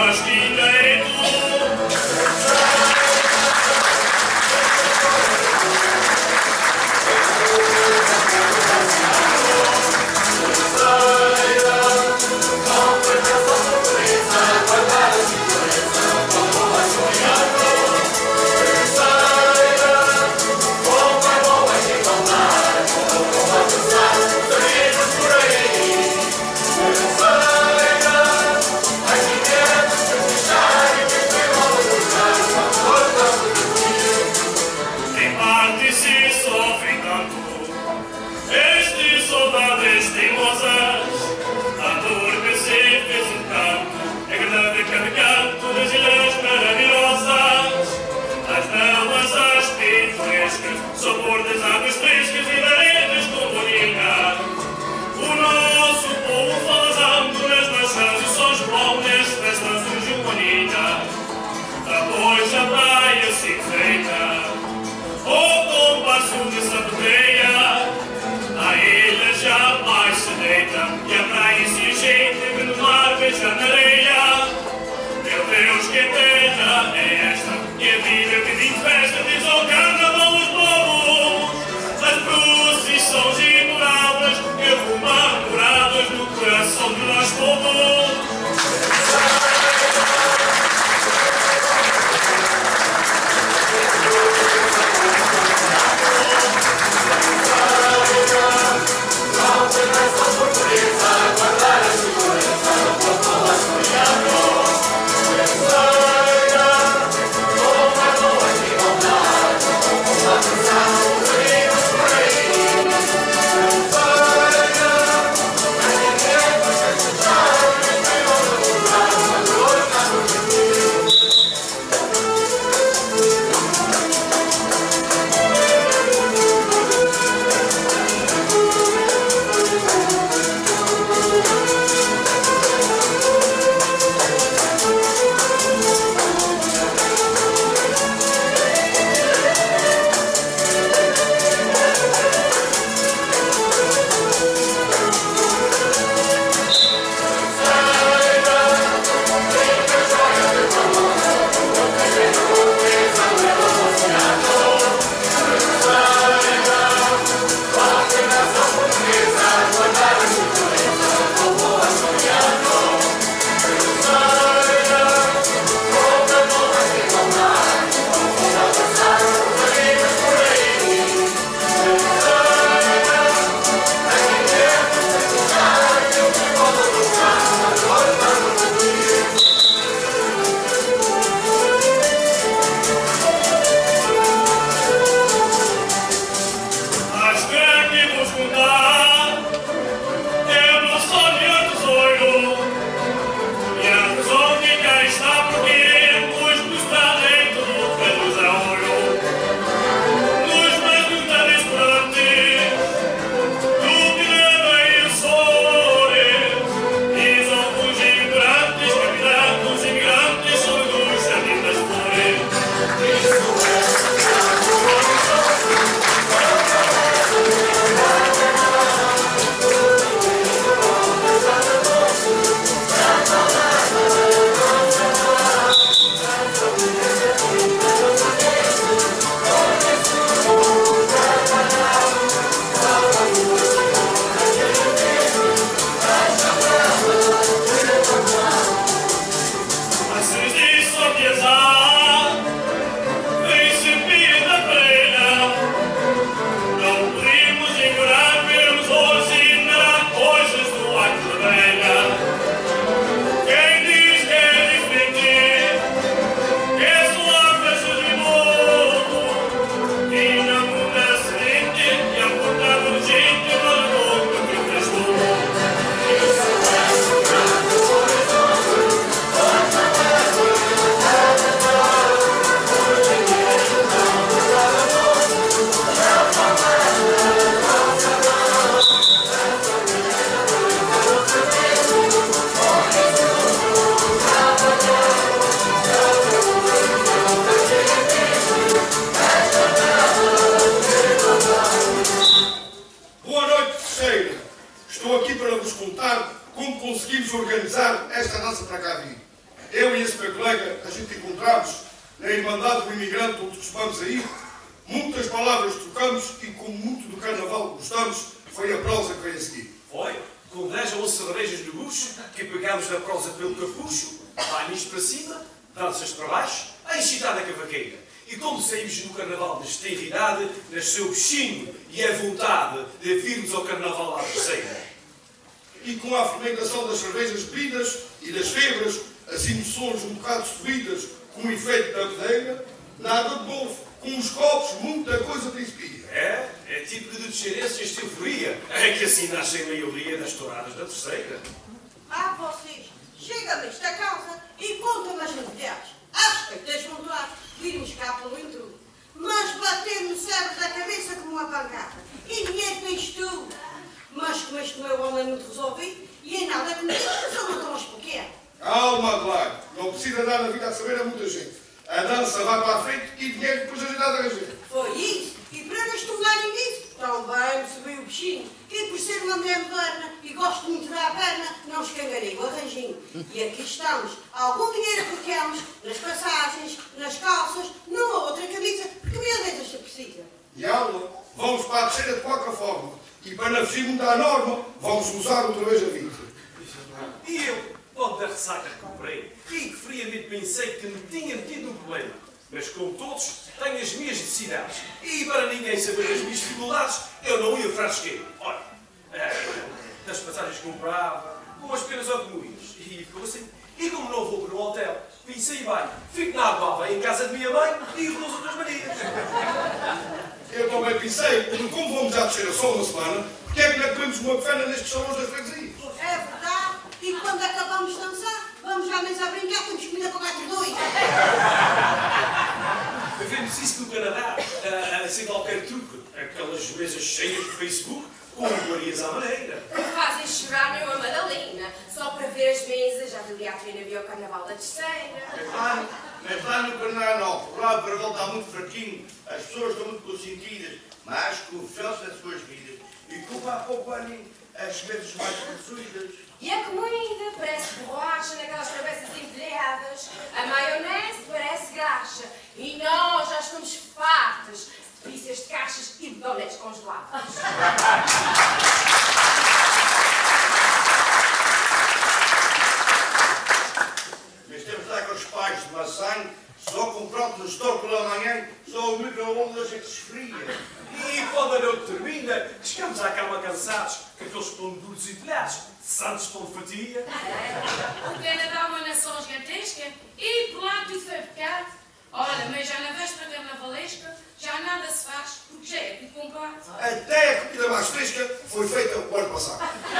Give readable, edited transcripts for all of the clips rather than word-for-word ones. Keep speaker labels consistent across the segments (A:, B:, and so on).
A: Estou aqui para vos contar como conseguimos organizar esta nossa para cá vir. Eu e colega, a gente encontramos na Irmandade do Imigrante, onde costumamos a ir, muitas palavras trocamos e, como muito do carnaval gostamos, foi a prosa que veio a seguir.
B: Foi? Com 10 ou 11 cervejas no bucho, que pegámos na prosa pelo capucho, bailes para cima, danças para baixo, a excitada cavaqueira. E como saímos no carnaval de esterilidade, nasceu o bichinho e a vontade de virmos ao carnaval à terceira.
A: E com a fermentação das cervejas bebidas e das febras, as emoções um bocado subidas, com o efeito da madeira, nada de novo, com os copos, muita coisa principia.
B: É tipo de descendência esta euforia. É que assim nasce a maioria das touradas da terceira.
C: Ah, vocês, chega-me esta casa e conta-me as novidades. Acho que tens vontade de irmos cá pelo intrudo. Mas bater no cérebro da cabeça como uma pancada. E dinheiro tens tu. Mas como este meu homem é muito resolvido, e em nada comigo, só não estão aos pequenos.
A: Calma, Adelaide, não precisa dar a vida a saber a muita gente. A dança vai para a frente e dinheiro depois ajeitado a gente.
C: Foi isso. E para não estudarem nisso, também me subiu o bichinho, que por ser uma mulher moderna e gosto muito da perna, não escangarei o arranjinho. E aqui estamos. Algum dinheiro aplicamos nas passagens, nas calças, numa outra camisa, que mil vezes se precisa.
A: E aula, vamos para a terceira de qualquer forma. E para não fugir muito à norma, vamos usar outra vez a vida.
B: E eu, logo da ressaca que comprei, e que friamente pensei que me tinha metido um problema. Mas como todos, tenho as minhas necessidades. E para ninguém saber das minhas dificuldades, eu não ia frasqueiro. Olha, das passagens que comprava, umas pequenas automobilos. E ficou assim. E como não vou para um hotel, pensei bem, fico na Abava em casa de minha mãe e com as outras Marias.
A: Eu também pensei, como vamos já descer só uma semana, porque é que não comemos uma befana nestes salões das freguesias?
C: É verdade. E quando acabamos de dançar, vamos à mesa a brincar, temos comida para 4-2.
B: Vemos isso no Canadá, sem qualquer truque. Aquelas mesas cheias de Facebook, com iguarias à maneira.
D: Fazem chorar numa Madalena. Só para ver as mesas, já valia a pena ver o carnaval da terceira.
E: Mas lá no Carnaval, lá o carnaval está muito fraquinho, as pessoas estão muito consentidas, mas confiam-se nas suas vidas. E como há pouco ano, as mesas mais consumidas.
D: E a comida parece borracha naquelas travessas empilhadas. A maionese parece graxa. E nós já estamos fartas de pizzas de caixas e de donetes congelados.
E: Mas temos lá com os pais de maçã, só compramos no store pela manhã, só o micro-ondas é que se esfria.
B: E quando a noite termina, chegamos à cama cansados, com aqueles pão duros e telhados, santos pão de fatia.
F: O Canadá é uma nação gigantesca e por lá tudo foi pecado. Olha, mas já na véspera carnavalesca já nada se faz porque já é tudo comprado.
A: Até a comida mais fresca foi feita o ano passado.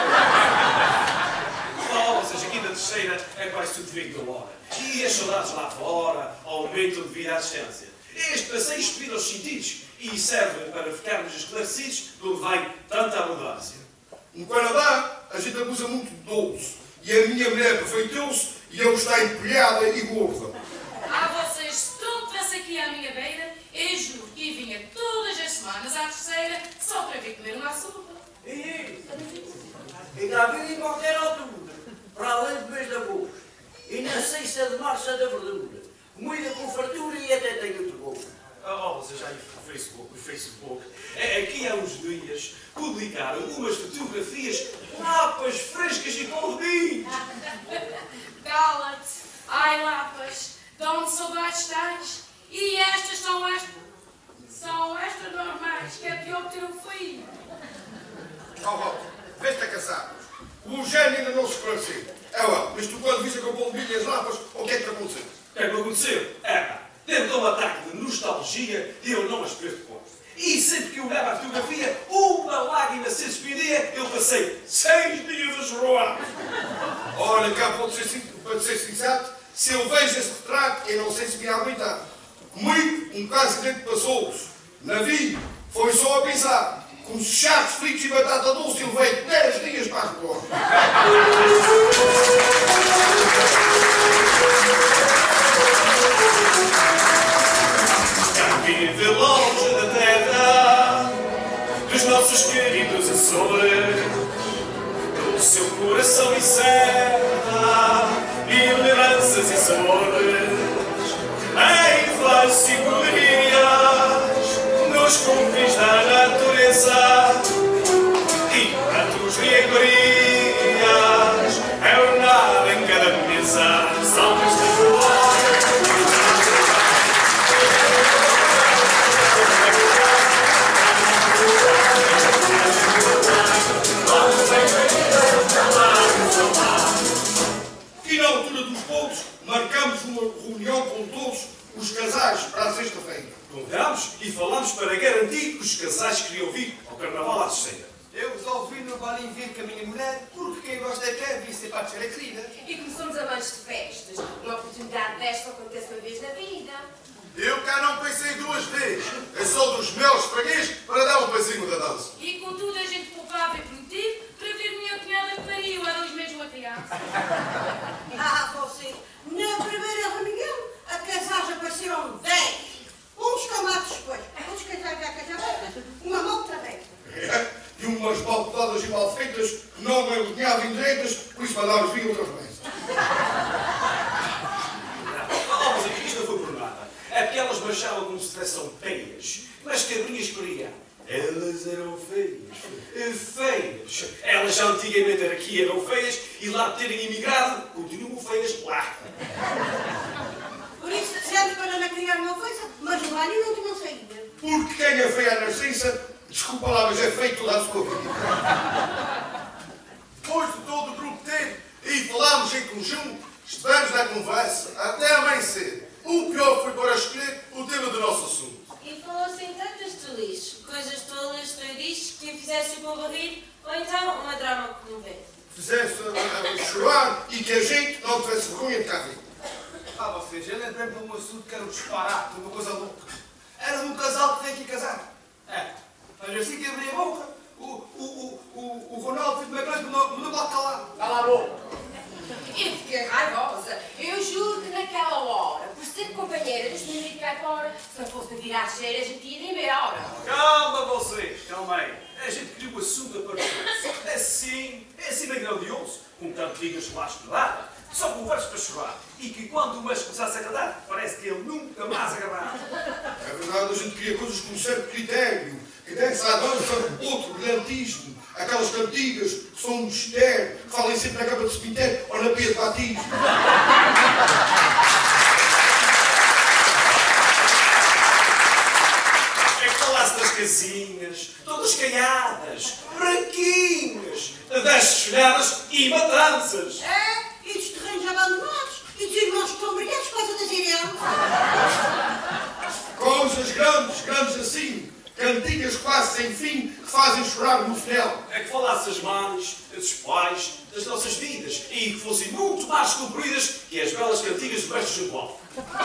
B: Ou seja, aqui na terceira é quase tudo feito da hora. E as saudades lá fora aumentam devido à distância. Este passeio expira os sentidos e serve para ficarmos esclarecidos de onde vem tanta abundância.
A: No Canadá, a gente abusa muito de doce. E a minha mulher perfeitou-se e eu está empolhada e gorda.
F: Ah, vocês, se tudo tivesse aqui à minha beira, eu juro que vinha todas as semanas à terceira só para vir comer uma sopa.
G: E já vi em qualquer altura, para além do mês de agosto. E na 6 de março é da verdura. Comida com fartura e até tenho outro bolo.
B: Você já o Facebook. Aqui há uns dias publicaram umas fotografias, lapas frescas e com vinhos.
F: Cala-te! Ai, lapas! Dão-me saudades tais! E estas são estas normais, que é pior que ter um filho.
A: Vê-te a caçar. O gênio ainda não se esclareceu. Mas tu quando viste com o bolo de milho e as lapas, o que é que te aconteceu?
B: O que é que me aconteceu? Dentro de um ataque de nostalgia e eu não as perco de conta. E sempre que eu olhava a fotografia, uma lágrima se despedia, eu passei 6 dias a chorar.
A: Olha, cá para ser sincero, se eu vejo esse retrato, eu não sei se me ia aguentar. Comigo, um caso de dentro passou-se. Navio, foi só a pensar. Com chatos fritos e batata doce, eu levei 10 dias para as cor.
B: Vive longe da terra dos nossos queridos Açores, o seu coração encerra lideranças e sabores, em flashes e colorias, nos confins da natureza e pratos de iguarias, é o nada em cada mesa, são estas
A: E na altura dos bolos, marcamos uma reunião com todos os casais para a sexta-feira.
B: Convidámos e falámos para garantir que os casais queriam vir ao Carnaval à Terceira.
H: Eu resolvi no balinho vir com a minha mulher, porque quem gosta é quer vir ser para ser a querida.
D: E começamos amantes de festas. Uma oportunidade desta acontece uma vez na vida.
I: Eu cá não pensei duas vezes. É só dos meus freguês para dar um pezinho da dança.
F: E contudo a gente poupava e prometido para ver minha cunhada que pariu há 2 meses uma criança.
C: Vocês, na primeira reunião, a casais apareceram 10. Uns camados depois, outros casados, uma malta velha.
A: E umas balcotadas e mal feitas que não me alinhavam direitas, por isso mandámos vir outra vez.
B: Mas aqui isto não foi por nada. É porque elas marchavam como se tivessem feias. Mas cabrinhas queriam. Elas eram feias. Feias. Elas já antigamente aqui eram feias e lá de terem imigrado, continuam feias lá.
C: Por isso, sempre para não criar uma coisa, mas o balinho não tinha saída.
A: Porque quem é feia à nascença, desculpa lá, mas é feio toda a sua vida.
I: Depois de todo o grupo teve e falámos em conjunto, estivemos na conversa até amanhecer. O pior foi para escolher o tema do nosso assunto.
J: E falou-se em tantas tolices, coisas tolas, doidices, que fizesse o povo rir, ou então uma drama comovente.
A: Fizesse chorar e que a gente não tivesse vergonha de cá vir.
H: Vocês, eu lembrei-me de um assunto que era um disparate, uma coisa louca. Era de um casal que tem que casar. Mas assim que abri a boca, o Ronaldo de Magalhães me bate calado.
D: Cala a boca! Eu fiquei raivosa. Eu juro que naquela hora, por ser companheira dos meninos de cá fora, se não fosse para tirar cheiro, a gente ia de meia hora.
B: Calma vocês, calma aí. A gente queria o assunto a partir. É assim bem grandioso, com tanto digas lá estudada, só conversa para chorar. E que quando o mês começasse a agradar, parece que ele nunca mais agarrava.
A: É verdade, a gente queria coisas com um certo critério, que desse à dança outro brilhantismo, aquelas cantigas que são um mistério, que falem sempre na capa de cemitério ou na pia de batismo.
B: É que falasse das casinhas, todas caiadas, branquinhas, das desfolhadas e matanças.
C: E dos terrenos abandonados, e dos irmãos que estão brigados por causa das heranças.
A: Coisas grandes assim, cantigas quase sem fim, que fazem chorar no final.
B: É que falasse das mães, dos pais, das nossas vidas, e que fossem muito mais compridas que as belas cantigas do mestre João.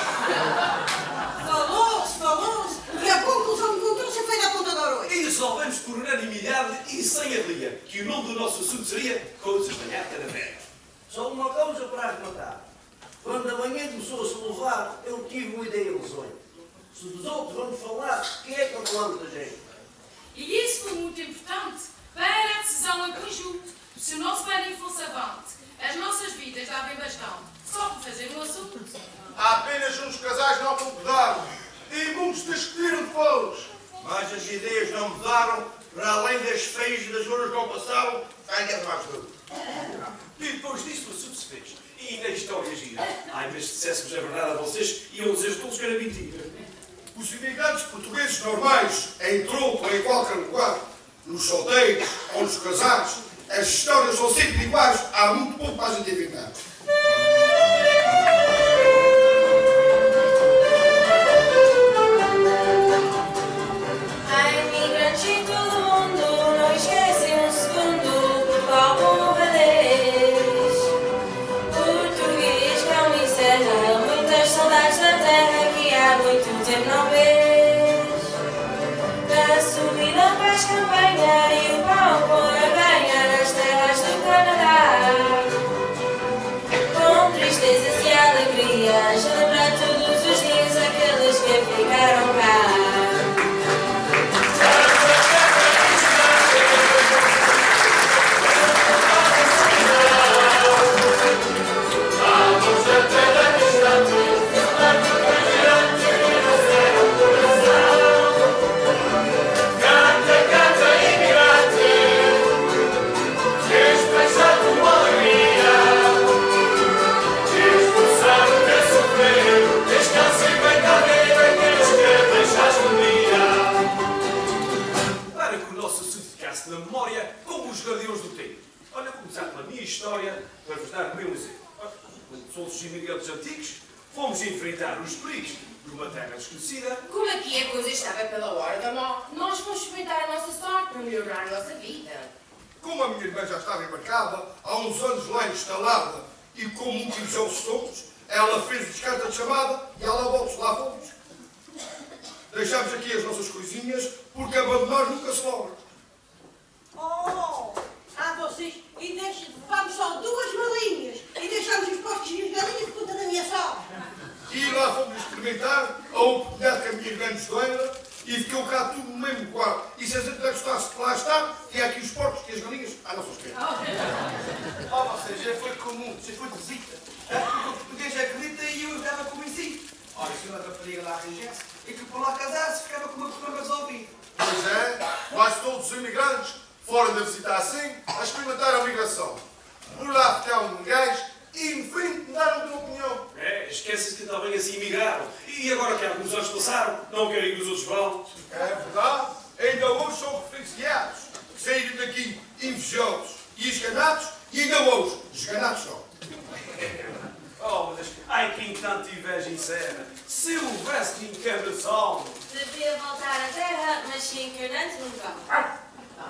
C: Falou-se, e a conclusão encontrou-se foi da ponta da orelha.
B: E resolvemos por unanimidade e sem adlia que o nome do nosso assunto seria Coisas da Arca da Velha.
G: Só uma coisa para arrematar. Quando a manhã começou a se levar, eu tive uma ideia risonha. Se os outros vão falar, quem é que não falamos da gente?
F: E isso foi muito importante para a decisão em conjunto. Se o nosso balinho fosse avante, as nossas vidas davam bastante. Só por fazer um assunto.
I: Há apenas uns casais não concordaram e muitos discutiram depois.
E: Mas as ideias não mudaram, para além das feias e das horas não passaram, ainda mais tudo.
B: E depois disso o assunto se fez. E ainda a história gira. Ai, mas se dissessemos a verdade a vocês, iam dizer todos que era mentira.
A: Os imigrantes portugueses normais, em tronco ou em qualquer lugar, nos solteiros ou nos casados, as histórias são sempre iguais, há muito pouco para a gente inventar.
J: Ai, imigrantes em todo o mundo, não esquecem um segundo por qual povo vez. Português, cão e serra, muitas saudades da terra que há muito tempo não vês. Da subida para as campanhas e o pão com a ganha nas terras do Canadá. Com tristezas e alegrias, lembra todos os dias aqueles que ficaram cá.
B: Vamos da memória como os guardiões do tempo. Olha, vou começar pela minha história para vos dar bem um exemplo. Quando somos os imigrantes antigos, fomos enfrentar os perigos de uma terra desconhecida.
D: Como aqui a coisa estava pela hora da morte, nós fomos experimentar a nossa sorte para melhorar a nossa vida.
A: Como a minha irmã já estava embarcada, há uns anos lá instalada, e como muitos já somos, ela fez descarta de chamada e ela voltou, lá fomos. Deixámos aqui as nossas coisinhas, porque abandonar nunca se logra.
C: Oh, vocês, vamos só 2 malinhas e deixamos os postos e as galinhas por conta da minha sogra.
A: E lá fomos experimentar a oportunidade que a minha irmã nos deu e ficou cá tudo no mesmo quarto. E se a gente gostasse que lá está, tinha aqui os porcos e as galinhas à nossa esquerda.
H: Vocês já foi comum, já foi de visita. O português acredita e eu estava convencido. Olha, se uma rapariga lá arranjasse e que por lá casasse, ficava com uma problema resolvido.
I: Pois é, quase todos os imigrantes, fora da visita assim, a experimentar a migração. Por lá ficaram um gajo e, enfim, mudaram de opinião.
B: Esquece-se que também assim emigraram. E agora que alguns anos passaram, não querem que os outros vão.
A: É verdade, ainda hoje são referenciados, que saíram daqui invejosos e esganados, e ainda hoje, esganados são.
B: Oh, mas ai, quem tanto inveja encerra. Se houvesse quem quebra sol.
J: Devia voltar à terra, mas se encarnante nunca.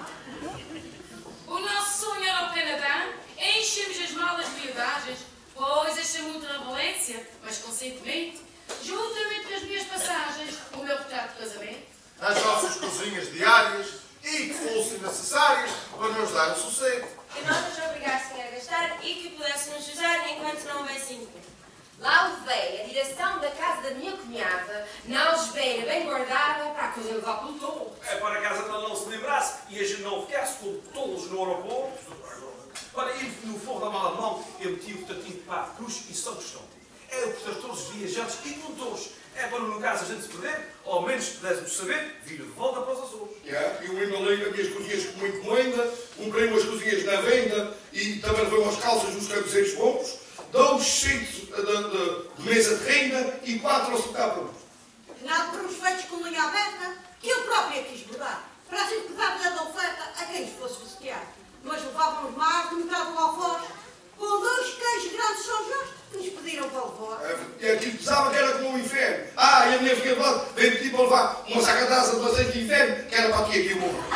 F: O nosso sonho era o Canadá, enchemos as malas de viadagens, pois achei muita valência, mas conscientemente, juntamente com as minhas passagens, o meu retrato de casamento.
I: As nossas cozinhas diárias e que fossem necessárias para nos dar o sossego.
J: Que não nos obrigassem a gastar e que pudéssemos usar enquanto não houvesse income.
D: Lá levei a direção da casa da minha cunhada, na algibeira bem guardada, para a coisa levar pelo tolo.
B: É para casa não se lembrasse e a gente não ficasse como tolos no aeroporto. Olha, e no forro da mala de mão eu meti o tatinho de Pá de Cruz e São Cristóvão. É o que todos os viajantes e condutores. É para, no caso, a gente se perder, ou ao menos pudéssemos saber, vir de volta para os Açores.
A: Eu embalei as minhas cozinhas com muito encomenda, comprei umas cozinhas na venda e também levei umas calças nos cabeceiros bons, 2 cintos de mesa de renda e 4 ao cá para nós.
C: Nada por uns feitos com linha aberta, que eu própria quis bordar, para assim que darmos a oferta a quem nos fosse visitar. Mas levávamos mais de metade do alfoz, com 2 queijos grandes São Jorge, que nos pediram para levar.
A: E aquilo pesava que era como um inferno. E a minha filha de lado veio pedir para levar uma saca de asa de azeite de inferno, que era para aqui o morro.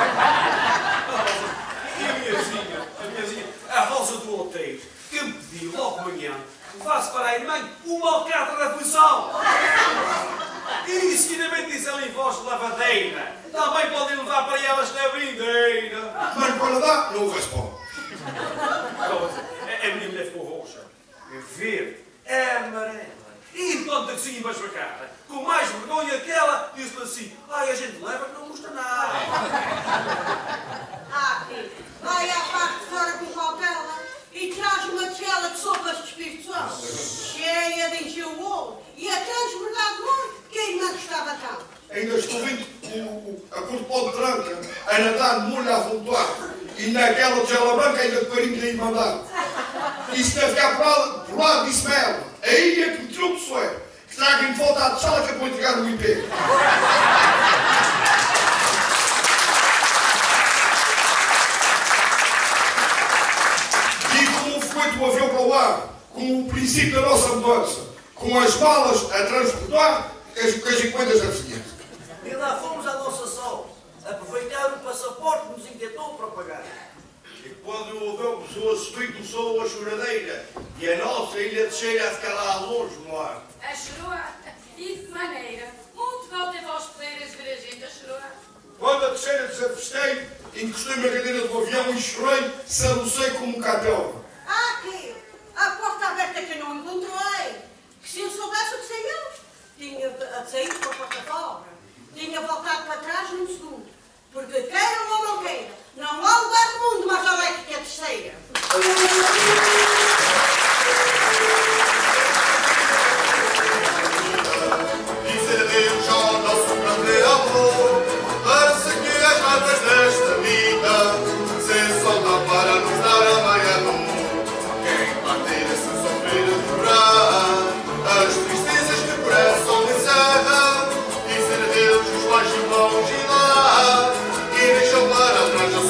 B: E a minhazinha, a Rosa do Outeiro, que me pediu logo de manhã, levasse para a irmã uma alcatra da função. E seguidamente disse ela em voz de lavadeira, também podem levar para elas na brindeira.
A: Mas para dar, não houve resposta.
B: A minha mulher ficou roxa, verde, amarela, e enquanto a cozinha embasbacada, com mais vergonha que ela, disse-me assim: ai, a gente leva que não custa nada.
C: Filho, vai à parte de fora com cautela e traz uma tigela de sopas de Espírito Santo, cheia de encher o olho e a transbordar de molho que a irmã gostava tanto.
A: Ainda estou vendo a cor de pó de tranca a nadar de molho a flutuar. E naquela tigela branca ainda de carinho de mandar. E se deve ficar por lá, disse-me ela, aí é que me tirou o sué, que traga-me de volta à sala que eu vou entregar no IP. E como foi do avião para o ar, com o princípio da nossa mudança, com as malas a transportar, com as encomendas da vizinhança.
G: E lá fomos à nossa sogra, aproveitar o passaporte que nos intentou para pagar.
E: E quando houve pessoas subir, começou a choradeira. E a nossa ilha de cheira a ficar lá longe no ar.
F: A choroa, e de maneira, muito mal teve aos poderes ver a gente a choroa.
A: Quando a terceira desafestei, encostei-me na cadeira do avião e chorei, salucei como um cadela.
C: Aquilo, a porta aberta que eu não encontrei, que se eu soubesse o que sei eu, tinha saído para a porta fora. Tinha voltado para trás num segundo. Porque queiram ou não queiram, não há lugar no mundo mais alegre que a terceira.
I: Dizer adeus ao nosso grande amor, para seguir as marcas desta vida, sem soltar para nos dar a meia luz. Quem partir se sofrer a dobrar, as tristezas que o coração encerra, dizer adeus os mais irmãos e lá, e deixam para trás a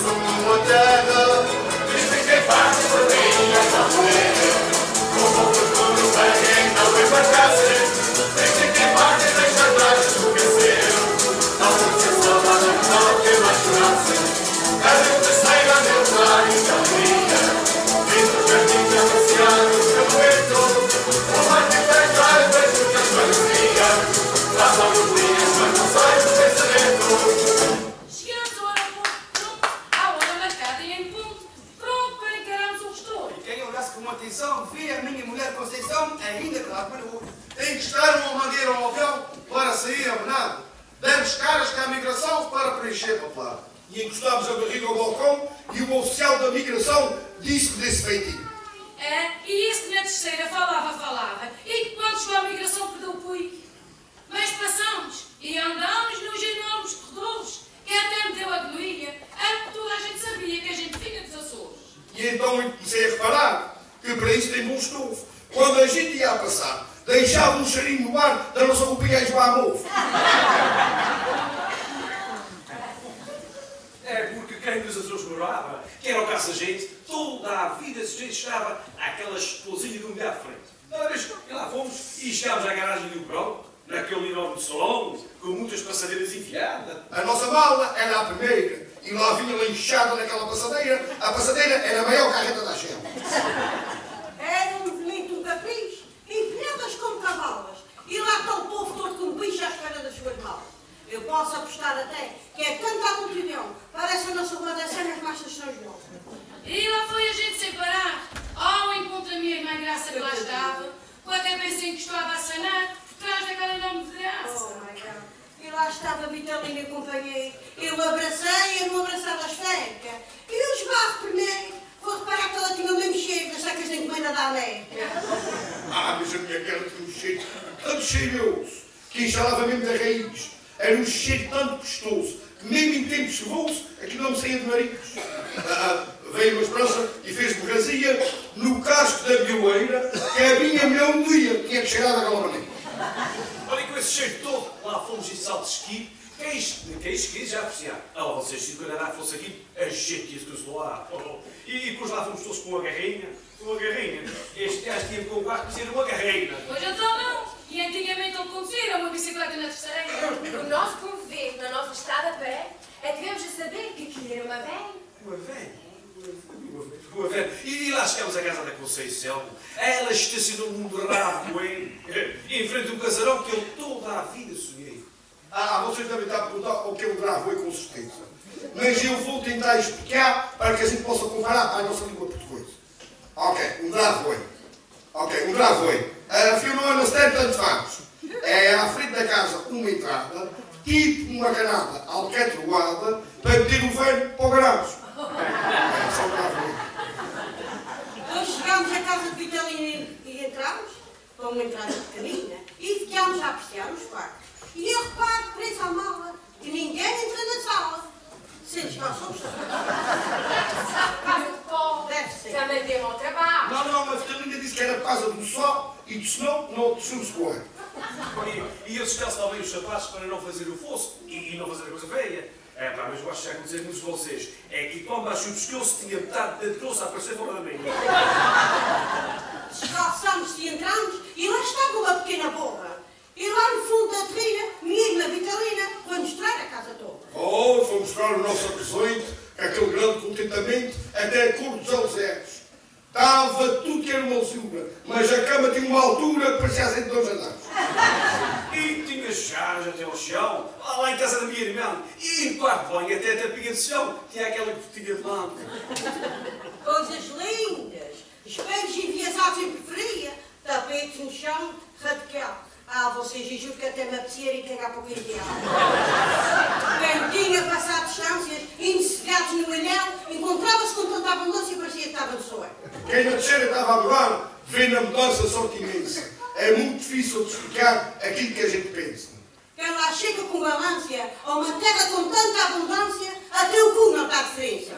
A: sair abenado. Demos caras cá à migração para preencher papelada. E encostámos a barriga ao balcão e o oficial da migração disse desse feitiço.
F: E esse na terceira falava. E quando chegou à migração perdeu o pique. Mas passamos e andamos nos enormes corredores, que até me deu agonia, que toda a gente sabia que a gente vinha dos Açores.
A: E então eu comecei a reparar que para isso tem bom estofo. Quando a gente ia a passar, deixava um cheirinho no ar da nossa roupinha a esbar mofo.
B: É porque quem dos Açores morava, que era o caso da gente, toda a vida a gente estava àquela explosiva de um dia à frente. Toda vez que lá fomos e chegámos à garagem do Brão, naquele enorme salão, com muitas passadeiras enfiadas.
A: A nossa mala era a primeira e lá vinha ela inchada naquela passadeira. A passadeira era a maior carreta da Shell.
C: Era um velito, um capricho, empilhadas como cavalas. E lá está o povo todo com bicho à espera das suas malas. Eu posso apostar até que é tanta a multidão, parece a nossa rua das cenas marchas de São João.
F: E lá foi a gente sem parar, ao encontro da minha irmã Graça que lá estava, com a cabeça encostada a sanar, por trás daquela enorme vidraça.
C: Oh my God. E lá estava a Vitalina e companheiro. Eu abracei e não abraçava as fecas. E eu esbarro primeiro. Vou reparar que ela tinha o mesmo cheiro das sacas de encomenda da América.
A: Mas a minha cara tinha um cheiro tanto cheiroso que enxalava mesmo da raiz. Era um cheiro tanto gostoso que mesmo em tempo chuvoso aquilo não me saía do nariz. Veio uma esperança e fez borrazia no casco da bioeira que a minha mulher um dia tinha que cheirar daquela maneira.
B: Olha, com esse cheiro todo, lá fomos em salto de esqui. Quem esqui já apreciar. Vocês, se o Canadá fosse aqui, a gente ia se consolar. E depois lá fomos todos com uma garrinha. Este gajo tinha com o carro que uma garrinha.
F: Hoje então não. E antigamente ele conduzia uma bicicleta na terceira.
D: O nosso convite na nossa estrada a pé é que devemos a saber que aquilo era uma velha.
B: Uma velha. E lá chegamos à casa da Conceição. Ela estacionou num dravoé em frente a um casarão que eu toda a vida sonhei.
A: Vocês devem estar a perguntar o que é um dravoé, com certeza. Mas eu vou tentar explicar para que a gente possa comparar para a nossa língua portuguesa. Um dravoé. Fio no ano 70 tantos anos. É à frente da casa uma entrada, tipo uma canada alcatroada, para meter o velho para o garagem. É só um dravoé.
C: Nós chegámos à casa de Vitalina e entramos, com uma entrada pequenina, e ficámos a apreciar os quartos. E eu reparo, preso à mala, que ninguém entra na sala. Sentes cá somos Deve ser.
D: Também deu ao trabalho.
A: Não, a Vitalina disse que era por causa do sol e do senão não desceu-se com ele.
B: E eles calçam bem os sapatos para não fazer o fosso e não fazer a coisa feia. Mas eu acho que já aconteceu com vocês. É que quando baixo o pescoço tinha metade da trouxa a aparecer fora da meia.
C: Descalçámos e entramos e lá estava uma pequena borra. E lá no fundo da trilha, minha irmã Vitalina foi mostrar a casa toda.
A: Foi mostrar o nosso apresento, aquele grande contentamento, até a cor dos alzeiros. Estava tudo que era uma lisura, mas a cama tinha uma altura que parecia assim de 2 andares.
B: E tinha chaves até ao chão, lá em casa da minha irmã. E no quarto de banho, até a tapinha de chão, tinha aquela cortina de lâmpada.
C: Coisas lindas, espelhos enviesados em periferia, tapetes no chão, radical. Vocês juro que até me apetecia ir cagar para o quintal. Quem tinha passado distâncias, ensegados no anel, encontrava-se com tanta abundância e parecia que estava no sonho.
A: Quem na terceira estava a morar, vê na mudança sorte imensa. É muito difícil de explicar aquilo que a gente pensa.
C: Quem lá chega com ganância, a uma terra com tanta abundância, até o cu não está de diferença.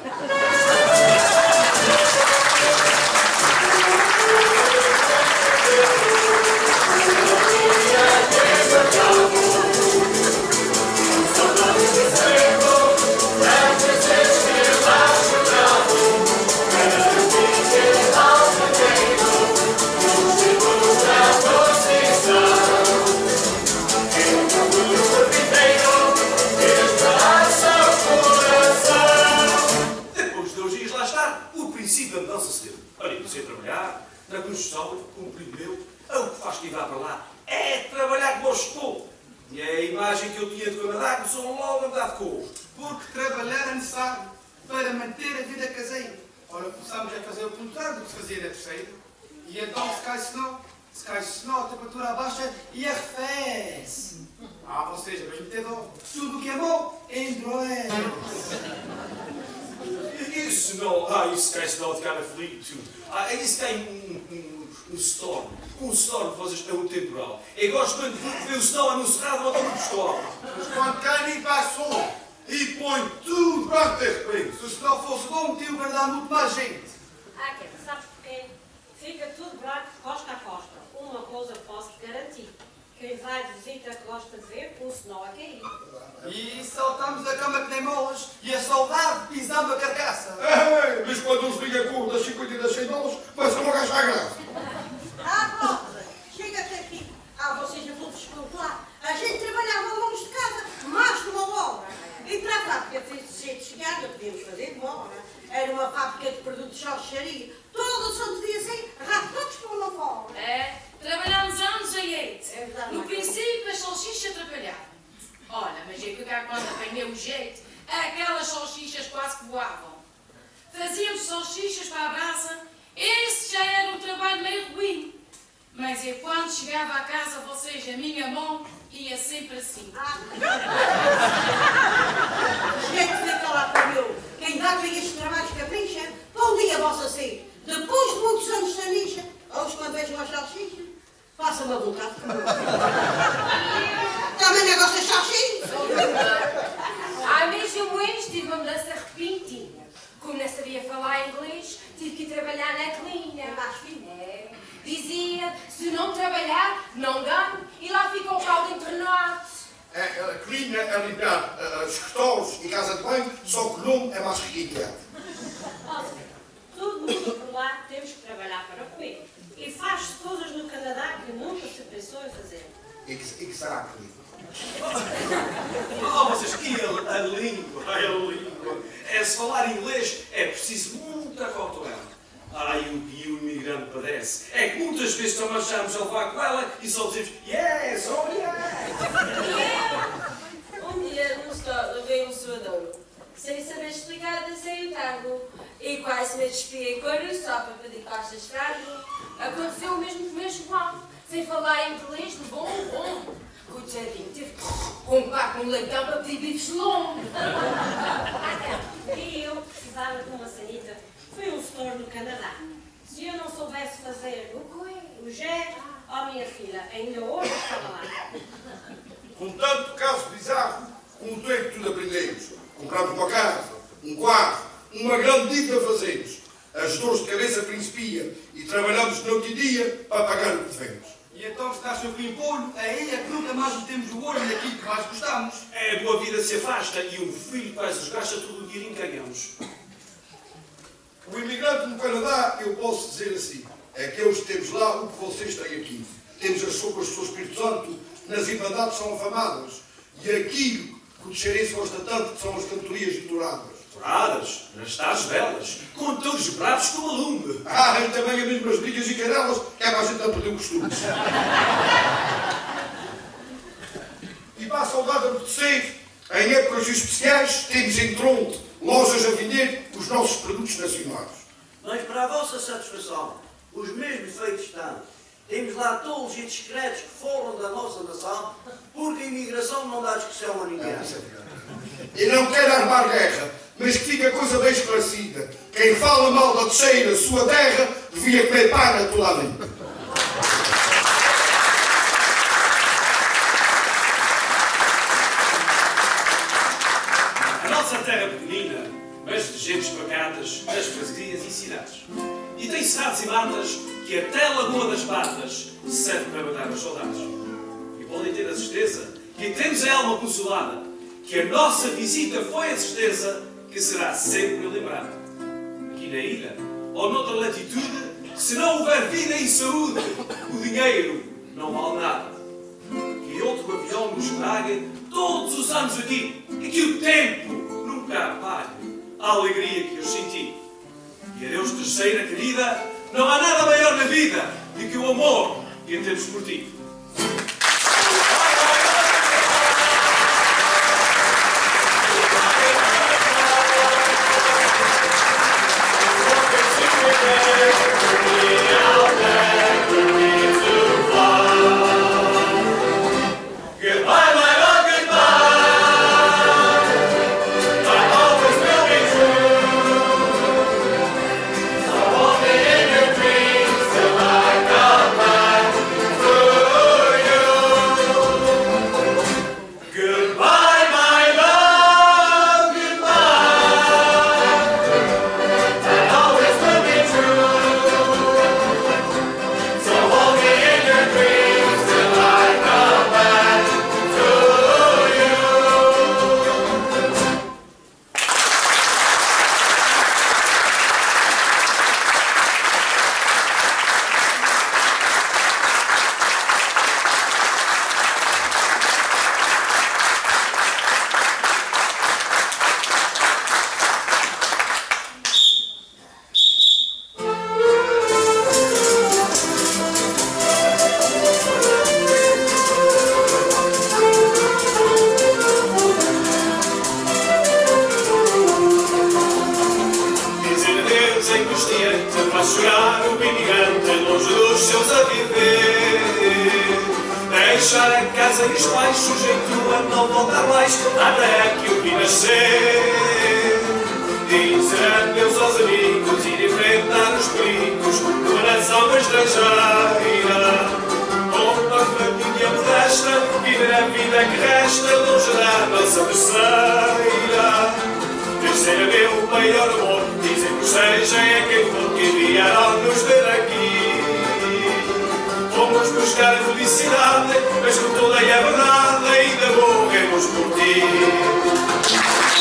B: Depois de 2 dias lá está, o princípio da mudança se deu. Olha, comecei a trabalhar na construção, como primo meu. O que faz que ir lá para lá é trabalhar como eu estou. E a imagem que eu tinha do Canadá começou logo a mudar de cor.
H: Porque trabalhar é necessário para manter a vida caseira. Ora, começamos a fazer o contrário do que se fazia na terceira. E então se cai senão, a temperatura abaixa e arrefece. Ah, ou seja, mas metendo tudo o que é bom entrou é.
B: Isso não. Isso cai-se não de cara aflito. Isso tem um storm. Um storm vocês estão no temporal. Eu gosto muito de ver o storm no cerrado ou no pistola.
A: Mas quando cai nem passou e põe tudo branco de repente.
H: Se não fosse bom, tinha guardado muito mais gente.
K: Quer sabes porquê? Fica tudo branco de costa a costa. Uma coisa posso-te garantir. Quem vai de visita gosta de ver um senão a cair.
H: E saltamos da cama que nem molas e a saudade pisando a carcaça.
A: Mas quando uns ligam com das 50 e das 100 dólares, começam logo a achar graça.
C: Rosa, chega-te aqui. Vocês não vão descontar. A gente trabalhava longe de casa, mais de uma hora. E para a fábrica de jeito de chegar, não podíamos fazer de uma hora. Era uma fábrica de produtos de salsicharia. Todo o santo dia assim, todos por uma fora.
F: Trabalhámos anos a jeito. No
C: verdade.
F: princípio, as salsichas atrapalhavam. Olha, mas é que o cá quando apanhei o jeito, aquelas salsichas quase que voavam. Fazíamos salsichas para a brasa, esse já era um trabalho meio ruim. Mas é quando chegava a casa, vocês, a minha mão ia sempre assim.
C: Gente, fica lá para o meu. Quem dá para estes trabalhos capricha, para um dia vossa sair. Depois de muitos anos na nicha, hoje quando vejam as salsichas, façam-me a vontade de comer. Também não gosta de salsichas?
D: Mas eu hoje tive uma mudança repentina. Como não sabia falar inglês, tive que ir trabalhar na clínica.
C: Mais fino.
D: Dizia, se não trabalhar, não ganho, e lá fica o caldo internado.
A: A clínica é limpar escritórios e casa de banho, só que o nome é mais requintado.
K: Tudo mundo por lá temos que trabalhar para comer. E faz-se coisas no Canadá que nunca se pensou em fazer.
A: E que será a clínica?
B: Vocês, e a língua. Se falar inglês é preciso muita cautela. E o imigrante padece. É que muitas vezes nós achamos a levar com ela e só dizemos yes, oh yeah.
J: Um dia no store levei um suadouro, sem saber explicar, dancei o tango e quase me despi em coro só para pedir pastas de frango.
D: Aconteceu o mesmo com o meu João. Sem falar inglês, de bom. Coitadinho, teve que comprar com um leitão para pedir bifes de lombo.
K: E eu precisava de uma sanita. Fui um store no Canadá. Se eu não soubesse fazer o G, minha filha, ainda hoje estava lá.
A: Com tanto caso bizarro, como tu é que tudo aprendemos. Compramos uma casa, um quarto, uma grande dívida fazemos. As dores de cabeça principiam e trabalhamos noite e dia para pagar o que devemos.
H: E então se nasce o pimpolho, aí é que nunca mais metemos o olho naquilo que mais gostamos.
B: A boa vida se afasta e um filho quase desgasta todo o dinheiro em que ganhamos.
A: O imigrante no Canadá, eu posso dizer assim, é que eles temos lá o que vocês têm aqui. Temos as sopas do Espírito Santo, nas irmandades são afamadas. E aquilo que o Teixeirense gosta tanto, que são as cantorias douradas.
B: Douradas, nas tais velas, com touros bravos como a lume.
A: E também as mesmas brigas e canelas, que é para a gente não perder o costume. E para a saudade a abortecer, em épocas especiais, temos em Toronto lojas a vender os nossos produtos nacionais.
G: Mas para a vossa satisfação, os mesmos feitos estão. Temos lá tolos e discretos que foram da nossa nação, porque a imigração não dá discussão a ninguém.
A: E não quero armar guerra, mas que fica a coisa bem esclarecida. Quem fala mal da Terceira, sua terra, devia comer pana toda a vida.
B: A nossa terra pequenina, mas de gentes pacatas, das freguesias e cidades. E tem cidades e matas que até a Lagoa das Batas serve para matar as saudades. E podem ter a certeza que temos a alma consolada, que a nossa visita foi a certeza que será sempre lembrada. Aqui na ilha, ou noutra latitude, se não houver vida e saúde, o dinheiro não vale nada. Que outro avião nos traga todos os anos aqui, e que o tempo nunca apague a alegria que eu senti. E adeus, Terceira querida, não há nada maior na vida do que o amor que temos por ti. Goodbye, my love. angustiante faz chorar o mendigante longe dos seus a viver. Deixar a casa e os pais sujeito a não voltar mais até que o vi nascer. Dizer adeus aos amigos e enfrentar os perigos de uma nação estrangeira. Com uma família modesta, viver a vida que resta longe da nossa terceira. Terceira meu maior amor, dizem-nos seja é quem for que vieram nos ver aqui. Fomos buscar a felicidade, mas com toda a verdade ainda morremos por ti.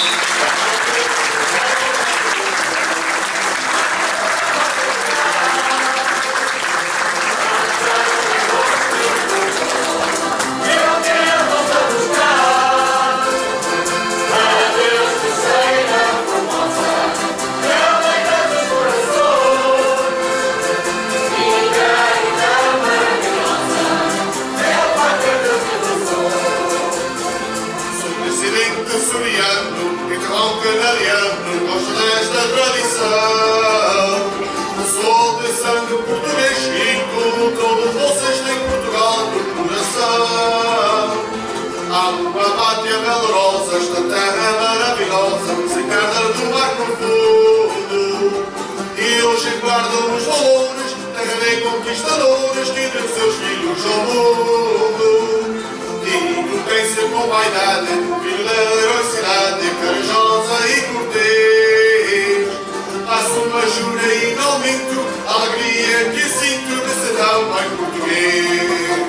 I: Esta terra maravilhosa, sem perder do mar profundo. E hoje guardam os valores, terra de conquistadores que deu seus filhos ao mundo. E não tem ser com vaidade, filho da heroicidade, corajosa e cortês. Faço uma jura e não minto, a alegria que sinto de ser tão bem português.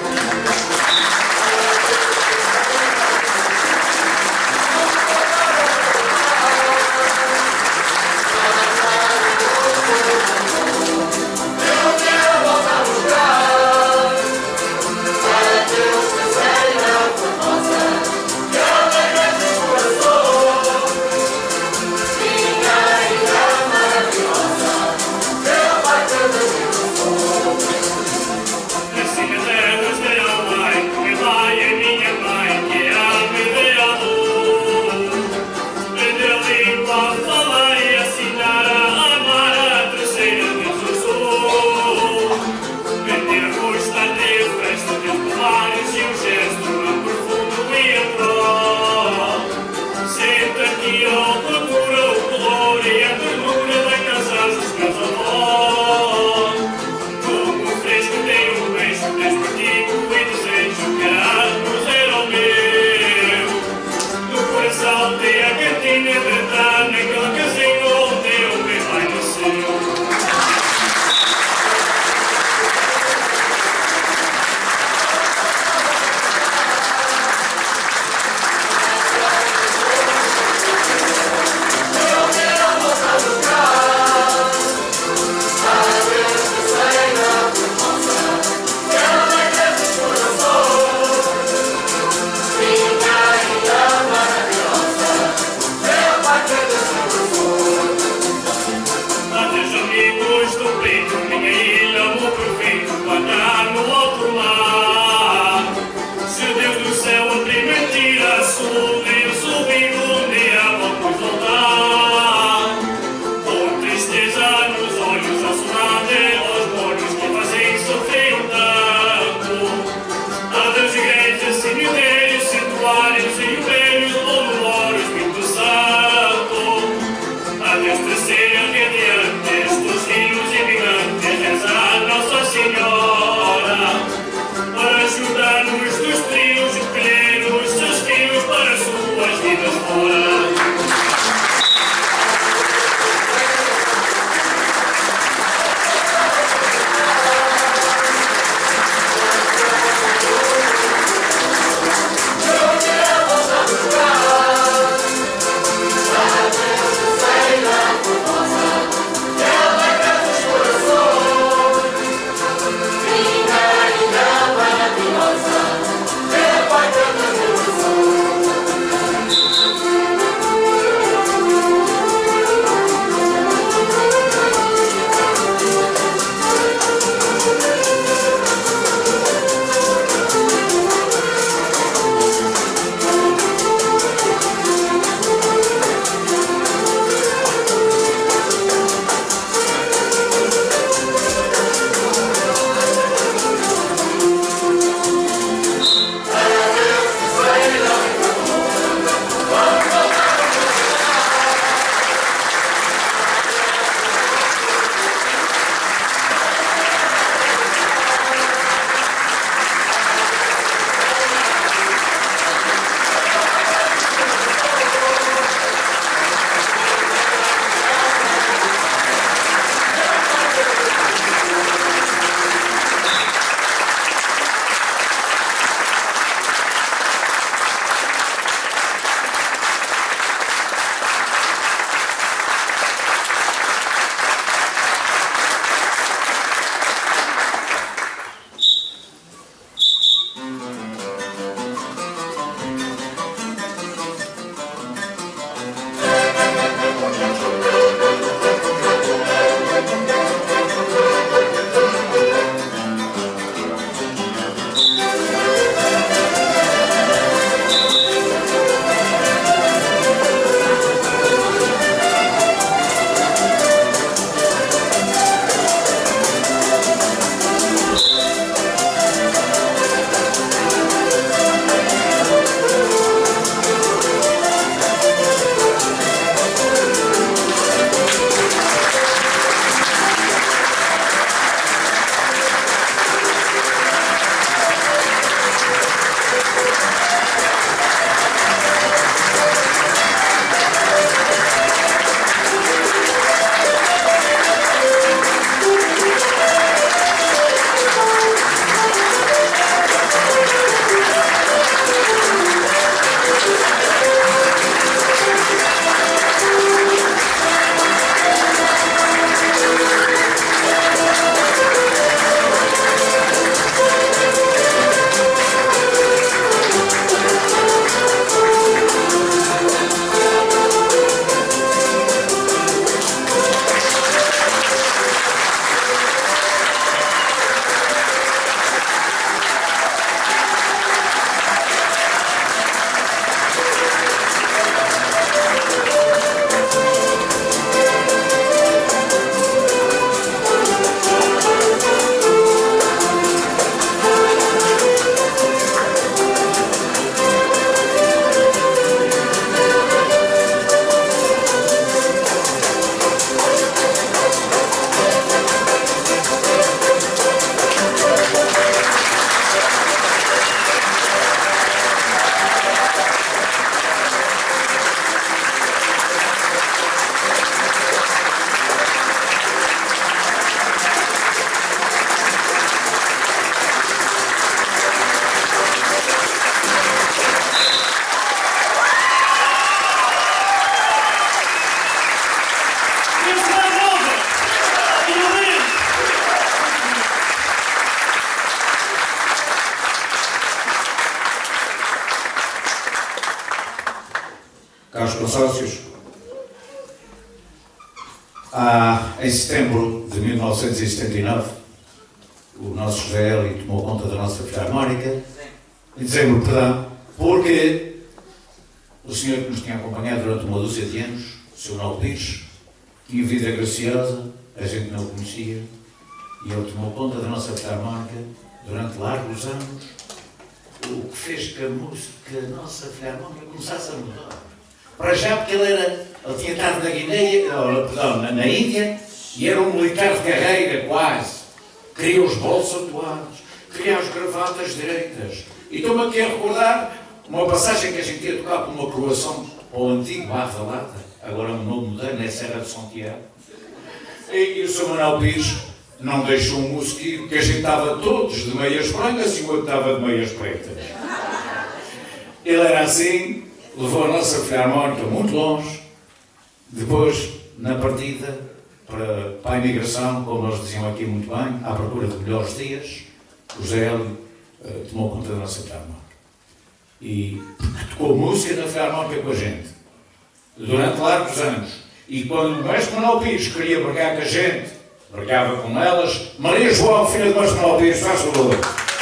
L: Em setembro de 1979, o nosso José Hélio tomou conta da nossa filarmónica. Em dezembro, perdão, porque o senhor que nos tinha acompanhado durante uma dúzia de anos, o Sr. Manuel Pires, tinha vida graciosa, a gente não o conhecia, e ele tomou conta da nossa filarmónica durante largos anos, o que fez que a nossa filarmónica começasse a mudar. Para já, porque ele tinha estado na Índia, e era um militar de carreira, quase. Queria os bolsos atuados, queria as gravatas direitas. E estou-me aqui a recordar uma passagem que a gente ia tocar por uma coroação ao antigo Bar da Lata, agora um nome moderno, é Serra de São Tiago. E o Sr. Manuel Pires não deixou um músico ir, porque a gente estava todos de meias brancas e o outro estava de meias pretas. Ele era assim, levou a nossa filarmónica muito longe. Depois, na partida para a imigração, como nós diziam aqui muito bem, à procura de melhores dias, o José Hélio tomou conta da nossa filarmónica. E tocou música na filarmónica com a gente, durante largos anos. E quando o mestre Manuel Pires queria brigar com a gente, brigava com elas. Maria João, filha do mestre Manuel Pires, faz favor.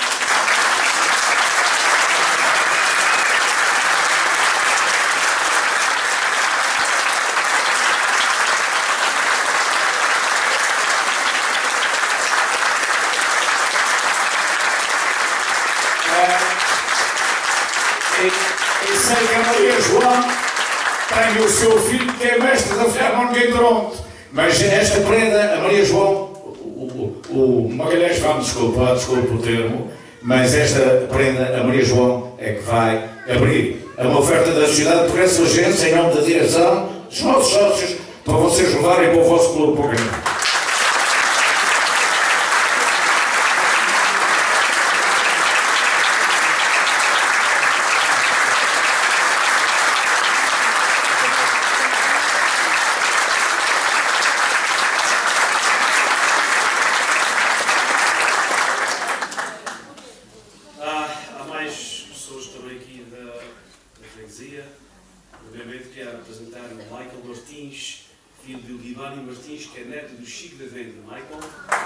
L: E sei que a Maria João tem o seu filho que é mestre da filarmónica em Toronto. Mas esta prenda, a Maria João, o Magalhães vai-me desculpar, desculpe o termo, mas esta prenda, a Maria João, é que vai abrir uma oferta da Sociedade Progresso Agência em nome da direção, dos nossos sócios, para vocês levarem para o vosso clube para o caminho.
B: Obviamente quero apresentar o Michael Martins, filho do Libani Martins, que é neto do Chico da Venda. Michael.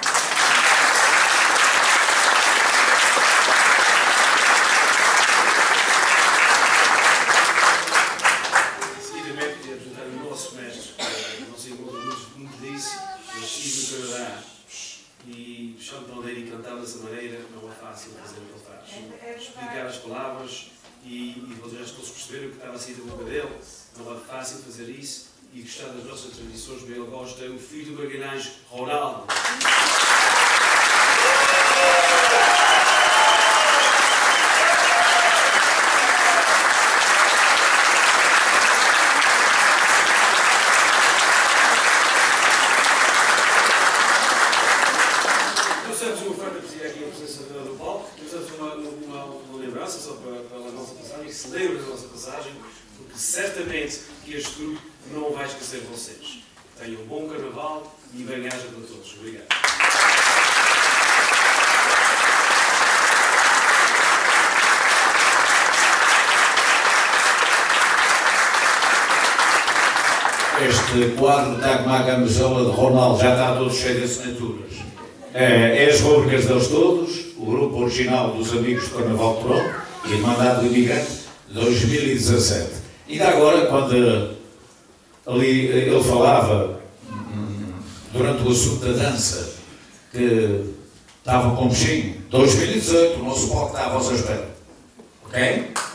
B: Seguidamente quero apresentar o nosso mestre, o nosso irmão muito disse, nascido no Canadá. E Chão de Bandeira e cantar dessa maneira não é fácil fazer o que ele faz. Explicar as palavras e vocês todos perceberam o que estava a sair da boca dele. Não é fácil fazer isso e gostar das nossas tradições, bem ele gosta, é o filho do Magalhães, Ronaldo. Trouxemos uma oferta que dizia aqui a presença do palco, trouxemos uma lembrança só para a nossa passagem, que se lembre da nossa passagem, porque certamente que este grupo não vai esquecer vocês. Tenham um bom carnaval e bem-aja para todos. Obrigado.
L: Este quadro está com uma camisola de Ronaldo, já está todo cheio de assinaturas. É as rubricas deles todos, o grupo original dos Amigos do Carnaval de Toronto e Irmandade do Imigrante 2017. E agora, quando ali ele falava durante o assunto da dança, que estava com o bichinho, 2018, o nosso palco está à vossa espera. Ok?